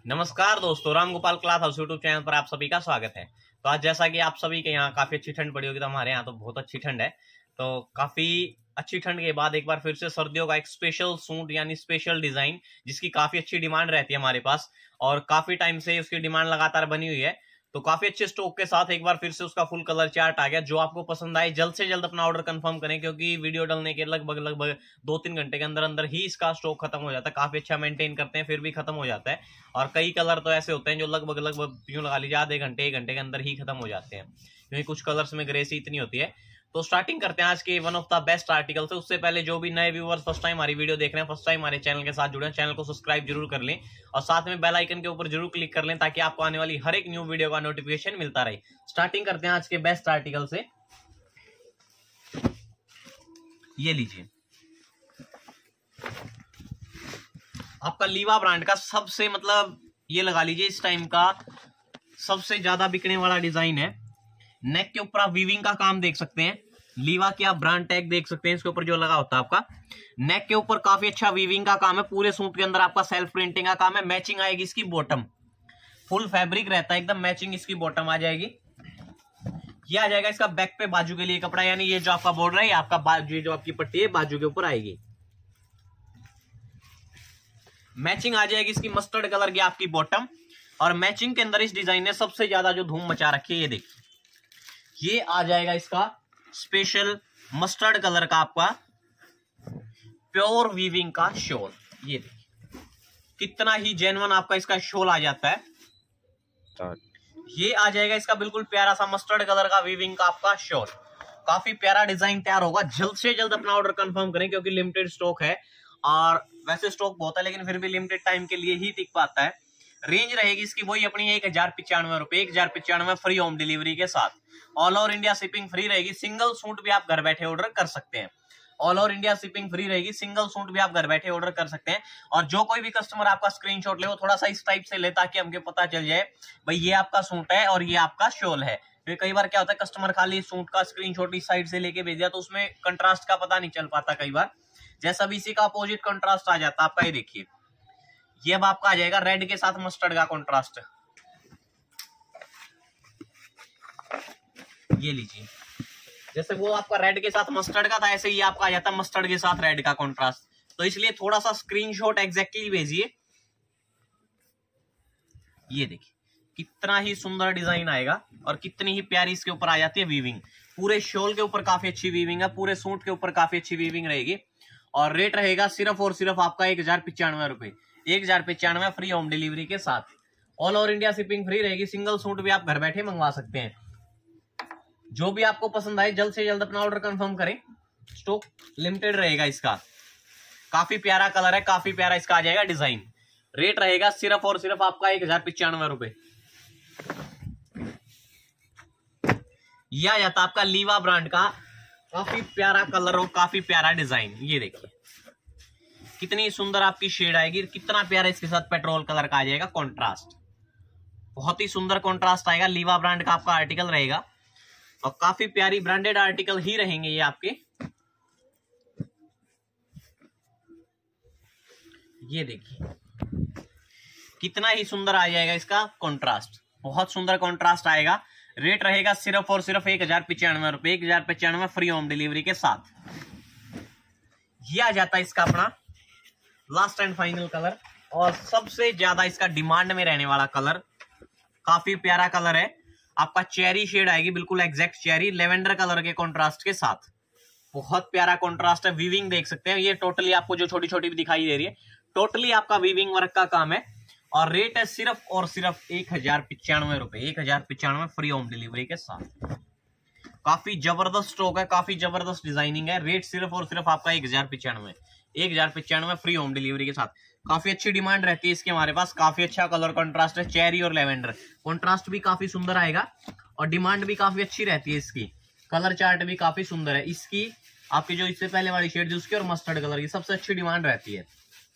नमस्कार दोस्तों, Ram Gopal cloth house YouTube channel पर आप सभी का स्वागत है। तो आज जैसा कि आप सभी के यहाँ काफी अच्छी ठंड पड़ी होगी, तो हमारे यहाँ तो बहुत अच्छी ठंड है। तो काफी अच्छी ठंड के बाद एक बार फिर से सर्दियों का एक स्पेशल सूट यानी स्पेशल डिजाइन, जिसकी काफी अच्छी डिमांड रहती है हमारे पास और काफी टाइम से उसकी डिमांड लगातार बनी हुई है। तो काफी अच्छे स्टॉक के साथ एक बार फिर से उसका फुल कलर चार्ट आ गया। जो आपको पसंद आए जल्द से जल्द अपना ऑर्डर कंफर्म करें, क्योंकि वीडियो डालने के लगभग 2-3 घंटे के अंदर अंदर ही इसका स्टॉक खत्म हो जाता है। काफी अच्छा मेंटेन करते हैं फिर भी खत्म हो जाता है। और कई कलर तो ऐसे होते हैं जो लगभग यूं लगा लीजिए आधे घंटे 1 घंटे के अंदर ही खत्म हो जाते हैं, क्योंकि कुछ कलर्स में ग्रेसी इतनी होती है। तो स्टार्टिंग करते हैं आज के one of the best article से। उससे पहले जो भी नए व्यूअर्स फर्स्ट टाइम हमारी वीडियो देख रहे हैं, फर्स्ट टाइम हमारे चैनल के साथ जुड़े हैं, चैनल को सब्सक्राइब जरूर कर लें और साथ में बेल आइकन के ऊपर जरूर क्लिक कर लें, ताकि आपको आने वाली हर एक न्यू वीडियो का नोटिफिकेशन मिलता रहे। स्टार्टिंग करते हैं आज के बेस्ट आर्टिकल से। ये लीजिए, आपका लीवा ब्रांड का सबसे ये लगा लीजिए इस टाइम का सबसे ज्यादा बिकने वाला डिजाइन है। नेक के ऊपर आप वीविंग का काम देख सकते हैं, लीवा की आप ब्रांड टैग देख सकते हैं इसके ऊपर जो लगा होता है आपका। नेक के ऊपर काफी अच्छा वीविंग का काम है, पूरे सूट के अंदर आपका सेल्फ प्रिंटिंग का काम है। मैचिंग आएगी इसकी बॉटम, फुल फैब्रिक रहता है एकदम मैचिंग, इसकी बॉटम आ जाएगी। ये आ जाएगा इसका बैक पे बाजू के लिए कपड़ा, यानी ये जो आपका बॉर्डर है आपका बाजू, जो आपकी पट्टी है बाजू के ऊपर आएगी। मैचिंग आ जाएगी इसकी मस्टर्ड कलर की आपकी बॉटम, और मैचिंग के अंदर इस डिजाइन ने सबसे ज्यादा जो धूम मचा रखी है, ये देखिए, ये आ जाएगा इसका स्पेशल मस्टर्ड कलर का आपका प्योर वीविंग का शॉल। ये देखिए कितना ही जेन्युइन आपका इसका शॉल आ जाता है। ये आ जाएगा इसका बिल्कुल प्यारा सा मस्टर्ड कलर का वीविंग का आपका शॉल। काफी प्यारा डिजाइन तैयार होगा। जल्द से जल्द अपना ऑर्डर कंफर्म करें, क्योंकि लिमिटेड स्टॉक है और वैसे स्टॉक बहुत है, लेकिन फिर भी लिमिटेड टाइम के लिए ही टिक पाता है। रेंज रहेगी इसकी वही अपनी 1095 रुपए, 1095 फ्री होम डिलीवरी के साथ। All over India shipping free रहेगी। सिंगल सूट भी आप घर बैठे ऑर्डर कर सकते हैं। All over India shipping free रहेगी, सिंगल सूट भी आप घर बैठे ऑर्डर कर सकते हैं। और जो कोई भी कस्टमर आपका स्क्रीनशॉट ले, वो थोड़ा सा इस टाइप से ले, ताकि हमको पता चल जाए भाई ये आपका सूट है और ये आपका शॉल है। क्योंकि कई बार क्या होता है, कस्टमर खाली सूट का स्क्रीनशॉट इस साइड से लेके भेज दिया, तो उसमें कंट्रास्ट का पता नहीं चल पाता कई बार। जैसा भी इसी का अपोजिट कंट्रास्ट आ जाता है आपका। ये देखिए, ये अब आपका आ जाएगा रेड के साथ मस्टर्ड का कंट्रास्ट। ये लीजिए, जैसे वो आपका रेड के साथ मस्टर्ड का था, ऐसे ही आपका आ जाता है मस्टर्ड के साथ रेड का कंट्रास्ट। तो इसलिए थोड़ा सा स्क्रीनशॉट एग्जैक्टली भेजिए। ये देखिए कितना ही सुंदर डिजाइन आएगा और कितनी ही प्यारी इसके ऊपर आ जाती है वीविंग। पूरे शॉल के ऊपर काफी अच्छी वीविंग है, पूरे सूट के ऊपर काफी अच्छी वीविंग रहेगी। और रेट रहेगा सिर्फ और सिर्फ आपका 1095 रुपए, 1095 फ्री होम डिलीवरी के साथ। All over India shipping free रहेगी। सिंगल सूट भी आप घर बैठे मंगवा सकते हैं। जो भी आपको पसंद आए जल्द से जल्द अपना ऑर्डर कंफर्म करें, स्टॉक लिमिटेड रहेगा इसका। काफी प्यारा कलर है, काफी प्यारा इसका आ जाएगा डिजाइन। रेट रहेगा सिर्फ और सिर्फ आपका 1095 रुपए। यह आ जाता आपका लीवा ब्रांड का काफी प्यारा कलर और काफी प्यारा डिजाइन। ये देखिए कितनी सुंदर आपकी शेड आएगी, कितना प्यारा इसके साथ पेट्रोल कलर का आ जाएगा कॉन्ट्रास्ट। बहुत ही सुंदर कॉन्ट्रास्ट आएगा। लीवा ब्रांड का आपका आर्टिकल रहेगा और काफी प्यारी ब्रांडेड आर्टिकल ही रहेंगे ये आपके। ये देखिए कितना ही सुंदर आ जाएगा इसका कॉन्ट्रास्ट, बहुत सुंदर कॉन्ट्रास्ट आएगा। रेट रहेगा सिर्फ और सिर्फ 1095 रुपए, 1095 फ्री होम डिलीवरी के साथ। ये आ जाता है इसका अपना लास्ट एंड फाइनल कलर, और सबसे ज्यादा इसका डिमांड में रहने वाला कलर। काफी प्यारा कलर है आपका, चेरी शेड आएगी, बिल्कुल एग्जैक्ट चेरी लेवेंडर कलर के कॉन्ट्रास्ट के साथ। बहुत प्यारा कॉन्ट्रास्ट है। वीविंग देख सकते हैं, ये टोटली आपको जो छोटी छोटी भी दिखाई दे रही है, टोटली आपका वीविंग वर्क का काम है। और रेट है सिर्फ और सिर्फ 1095 रुपए, 1095 फ्री होम डिलीवरी के साथ। काफी जबरदस्त स्टॉक है, काफी जबरदस्त डिजाइनिंग है। रेट सिर्फ और सिर्फ आपका 1095 फ्री होम डिलीवरी के साथ। काफी अच्छी डिमांड रहती है इसके हमारे पास। काफी अच्छा कलर कंट्रास्ट है, चेरी और लेवेंडर कंट्रास्ट भी काफी सुंदर आएगा और डिमांड भी काफी अच्छी रहती है इसकी। कलर चार्ट भी काफी सुंदर है इसकी। आपकी जो इससे पहले वाली शेड उसकी और मस्टर्ड कलर की सबसे अच्छी डिमांड रहती है।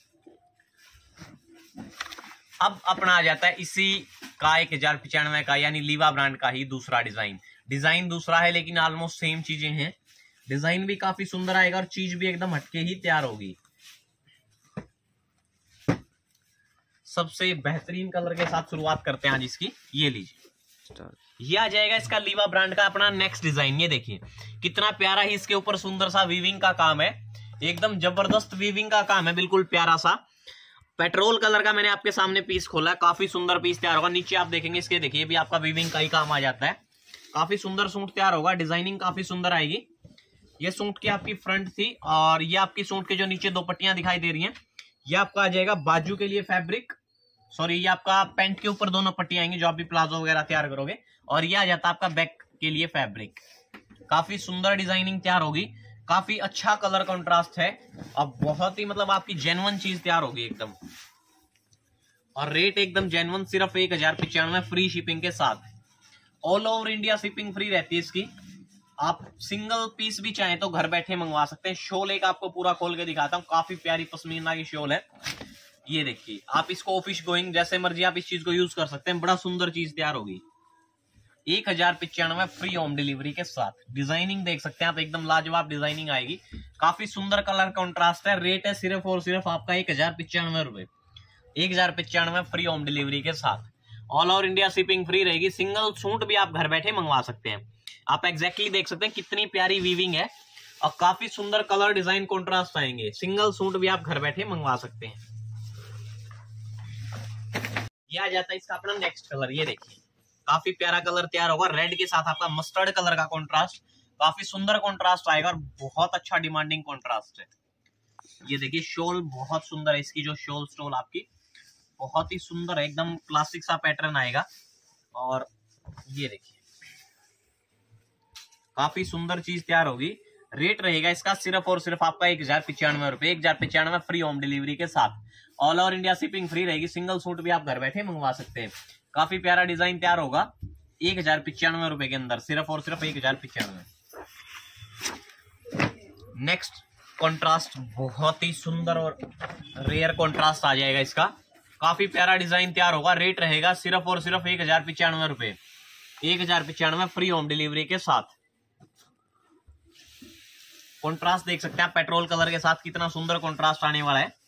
अब अपना आ जाता है इसी का 1095 का, यानी लीवा ब्रांड का ही दूसरा डिजाइन। डिजाइन दूसरा है लेकिन ऑलमोस्ट सेम चीजें हैं। डिजाइन भी काफी सुंदर आएगा और चीज भी एकदम हटके ही तैयार होगी। सबसे बेहतरीन कलर के साथ शुरुआत करते हैं आज इसकी। ये लीजिए, ये आ जाएगा इसका लीवा ब्रांड का अपना नेक्स्ट डिजाइन। ये देखिए कितना प्यारा ही इसके ऊपर सुंदर सा वीविंग का काम है, एकदम जबरदस्त वीविंग का काम है, बिल्कुल प्यारा सा पेट्रोल कलर का। मैंने आपके सामने पीस खोला है, काफी सुंदर पीस तैयार होगा। नीचे आप देखेंगे इसके, देखिए भी आपका वीविंग का ही काम आ जाता है। काफी सुंदर सूट तैयार होगा, डिजाइनिंग काफी सुंदर आएगी। ये सूट की आपकी फ्रंट थी, और ये आपकी सूट के जो नीचे दो पट्टियां दिखाई दे रही हैं, ये आपका आ जाएगा बाजू के लिए फैब्रिक, सॉरी ये आपका पैंट के ऊपर दोनों पट्टियां आएंगी जो आप भी प्लाजो वगैरह तैयार करोगे, और ये आ जाता है आपका बैक के लिए फैब्रिक। काफी सुंदर डिजाइनिंग तैयार होगी, काफी अच्छा कलर कॉन्ट्रास्ट है, और बहुत ही मतलब आपकी जेन्युइन चीज तैयार होगी एकदम। और रेट एकदम जेन्युइन, सिर्फ 1095 फ्री शिपिंग के साथ। All over India shipping free रहती है इसकी। आप सिंगल पीस भी चाहें तो घर बैठे मंगवा सकते हैं। शॉल एक आपको पूरा खोल के दिखाता हूँ, काफी प्यारी पश्मीना की शॉल है। ये देखिए, आप इसको ऑफिस गोइंग जैसे मर्जी आप इस चीज को यूज कर सकते हैं, बड़ा सुंदर चीज तैयार होगी। 1095 फ्री होम डिलीवरी के साथ। डिजाइनिंग देख सकते हैं आप, एकदम लाजवाब डिजाइनिंग आएगी, काफी सुंदर कलर कॉन्ट्रास्ट है। रेट है सिर्फ और सिर्फ आपका 1095 रुपए, 1095 फ्री होम डिलीवरी के साथ। All over India shipping free रहेगी। सिंगल सूट भी आप घर बैठे मंगवा सकते हैं। आप एग्जैक्टली देख सकते हैं कितनी प्यारी वीविंग है, और काफी सुंदर कलर डिजाइन कॉन्ट्रास्ट आएंगे। सिंगल सूट भी आप घर बैठे मंगवा सकते हैं। ये आ जाता है इसका अपना नेक्स्ट कलर। ये देखिए काफी प्यारा कलर तैयार होगा, रेड के साथ आपका मस्टर्ड कलर का कॉन्ट्रास्ट, काफी सुंदर कॉन्ट्रास्ट आएगा, और बहुत अच्छा डिमांडिंग कॉन्ट्रास्ट है। ये देखिए शॉल बहुत सुंदर है, इसकी जो शॉल स्टोल आपकी बहुत ही सुंदर है, एकदम क्लासिक सा पैटर्न आएगा। और ये देखिए काफी सुंदर चीज तैयार होगी। रेट रहेगा इसका सिर्फ और सिर्फ आपका 1095 रुपए, 1095 फ्री होम डिलीवरी के साथ। All over India shipping free रहेगी। सिंगल सूट भी आप घर बैठे मंगवा सकते हैं। काफी प्यारा डिजाइन तैयार होगा 1095 रुपए के अंदर, सिर्फ और सिर्फ 1095। नेक्स्ट कॉन्ट्रास्ट बहुत ही सुंदर और रेयर कॉन्ट्रास्ट आ जाएगा इसका। काफी प्यारा डिजाइन तैयार होगा। रेट रहेगा सिर्फ और सिर्फ 1095 रुपए, 1095 फ्री होम डिलीवरी के साथ। कॉन्ट्रास्ट देख सकते हैं आप, पेट्रोल कलर के साथ कितना सुंदर कॉन्ट्रास्ट आने वाला है।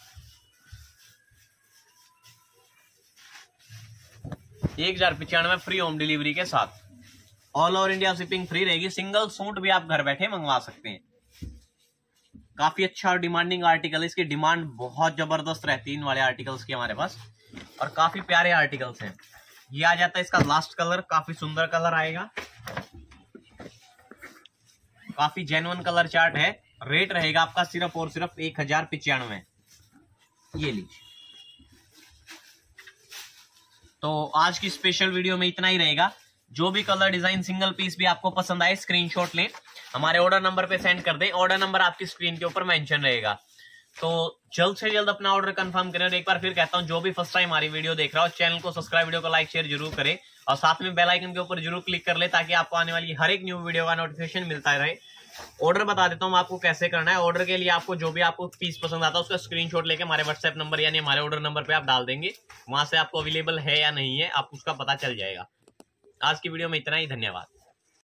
1095 फ्री होम डिलीवरी के साथ। All over India shipping free रहेगी। सिंगल सूट भी आप घर बैठे मंगवा सकते हैं। काफी अच्छा और डिमांडिंग आर्टिकल है, इसकी डिमांड बहुत जबरदस्त रहती है इन वाले आर्टिकल्स की हमारे पास, और काफी प्यारे आर्टिकल्स हैं। ये आ जाता है इसका लास्ट कलर, काफी सुंदर कलर आएगा, काफी जेन्युइन कलर चार्ट है। रेट रहेगा आपका सिर्फ और सिर्फ 1095। ये लीजिए। तो आज की स्पेशल वीडियो में इतना ही रहेगा। जो भी कलर डिजाइन सिंगल पीस भी आपको पसंद आए, स्क्रीनशॉट लें, हमारे ऑर्डर नंबर पे सेंड कर दें। ऑर्डर नंबर आपकी स्क्रीन के ऊपर मेंशन रहेगा। तो जल्द से जल्द अपना ऑर्डर कंफर्म करें। और एक बार फिर कहता हूं, जो भी फर्स्ट टाइम हमारी वीडियो देख रहा हो, चैनल को सब्सक्राइब, वीडियो को लाइक शेयर जरूर करें, और साथ में बेल आइकन के ऊपर जरूर क्लिक कर ले, ताकि आपको आने वाली हर एक न्यू वीडियो का नोटिफिकेशन मिलता रहे। ऑर्डर बता देता हूं आपको कैसे करना है। ऑर्डर के लिए आपको जो भी आपको पीस पसंद आता है उसका स्क्रीनशॉट लेके हमारे व्हाट्सएप नंबर यानी हमारे ऑर्डर नंबर पे आप डाल देंगे। वहां से आपको अवेलेबल है या नहीं है आप उसका पता चल जाएगा। आज की वीडियो में इतना ही, धन्यवाद।